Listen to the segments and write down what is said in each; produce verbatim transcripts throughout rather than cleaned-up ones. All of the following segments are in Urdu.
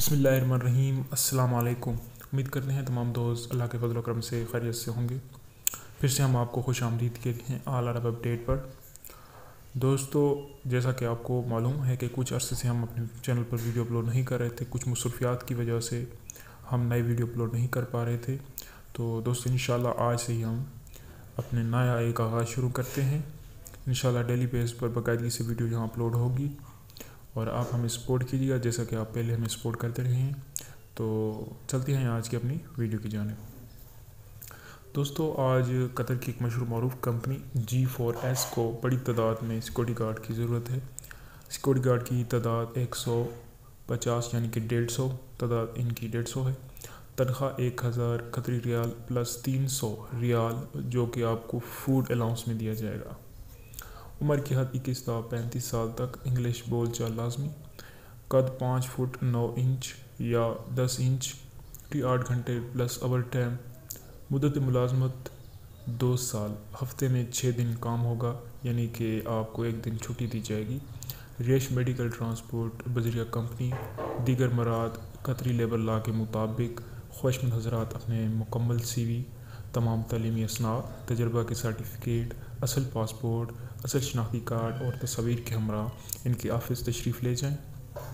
بسم اللہ الرحمن الرحیم۔ السلام علیکم۔ امید کرتے ہیں تمام دوست اللہ کے فضل و کرم سے خیریت سے ہوں گے۔ پھر سے ہم آپ کو خوش آمدید کہتے ہیں آل عرب اپڈیٹ پر۔ دوستو، جیسا کہ آپ کو معلوم ہے کہ کچھ عرصے سے ہم اپنے چینل پر ویڈیو اپلوڈ نہیں کر رہے تھے، کچھ مصروفیات کی وجہ سے ہم نئے ویڈیو اپلوڈ نہیں کر پا رہے تھے۔ تو دوستو، انشاءاللہ آج سے ہی ہم اپنے نیا ایک آغاز شروع کرتے ہیں۔ انشاءاللہ ڈیلی بیس پر باقاعدگی سے ویڈیو یہاں اپلوڈ ہوگی اور آپ ہمیں سپورٹ کیجیے گا جیسا کہ آپ پہلے ہمیں سپورٹ کرتے رہے ہیں۔ تو چلتے ہیں آج کی اپنی ویڈیو کی جانب۔ دوستو، آج قطر کی ایک مشہور معروف کمپنی جی فور ایس کو بڑی تعداد میں سیکورٹی گارڈ کی ضرورت ہے۔ سیکورٹی گارڈ کی تعداد ایک سو پچاس یعنی کہ ڈیڑھ سو تعداد ان کی ڈیڑھ سو ہے۔ تنخواہ ایک ہزار قطری ریال پلس تین سو ریال جو کہ آپ کو فوڈ الاؤنس میں دیا جائے گا۔ عمر کی حد اکیس تا پینتیس سال تک، انگلش بول چال لازمی۔ قد پانچ فٹ نو انچ یا دس انچ کی آٹھ گھنٹے پلس اوور ٹائم۔ مدت ملازمت دو سال، ہفتے میں چھ دن کام ہوگا یعنی کہ آپ کو ایک دن چھٹی دی جائے گی۔ ریش میڈیکل ٹرانسپورٹ بذریعہ کمپنی۔ دیگر مراد قطری لیبر لا کے مطابق خواہشمند حضرات اپنے مکمل سی وی، تمام تعلیمی اسناد، تجربہ کے سرٹیفکیٹ، اصل پاسپورٹ، اصل شناختی کارڈ اور تصاویر کے ہمراہ ان کے آفس تشریف لے جائیں۔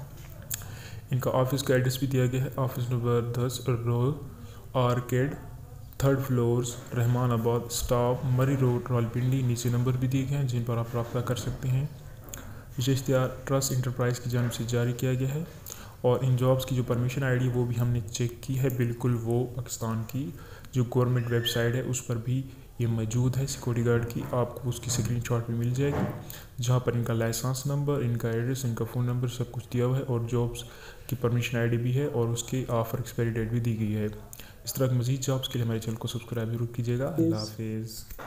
ان کا آفس کا ایڈریس بھی دیا گیا ہے۔ آفس نمبر دس رو arcade, third floors, Rehmanabad, staff مری روڈ، راولپنڈی۔ نیچے نمبر بھی دیے گئے ہیں جن پر آپ رابطہ کر سکتے ہیں۔ یہ اشتہار ٹرسٹ انٹرپرائز کی جانب سے جاری کیا گیا ہے اور ان جابس کی جو پرمیشن آئی ڈی وہ بھی ہم نے چیک کی ہے، بالکل وہ پاکستان کی جو گورنمنٹ ویب سائٹ ہے اس پر بھی یہ موجود ہے۔ سیکورٹی گارڈ کی آپ کو اس کی اسکرین شاٹ بھی مل جائے گی جہاں پر ان کا لائسنس نمبر، ان کا ایڈریس، ان کا فون نمبر سب کچھ دیا ہوا ہے اور جابس کی پرمیشن آئی ڈی بھی ہے اور اس کی آفر ایکسپائری ڈیٹ بھی دی گئی ہے۔ اس طرح کی مزید جابس کے لیے ہمارے چینل کو سبسکرائب ضرور کیجیے گا۔ اللہ حافظ۔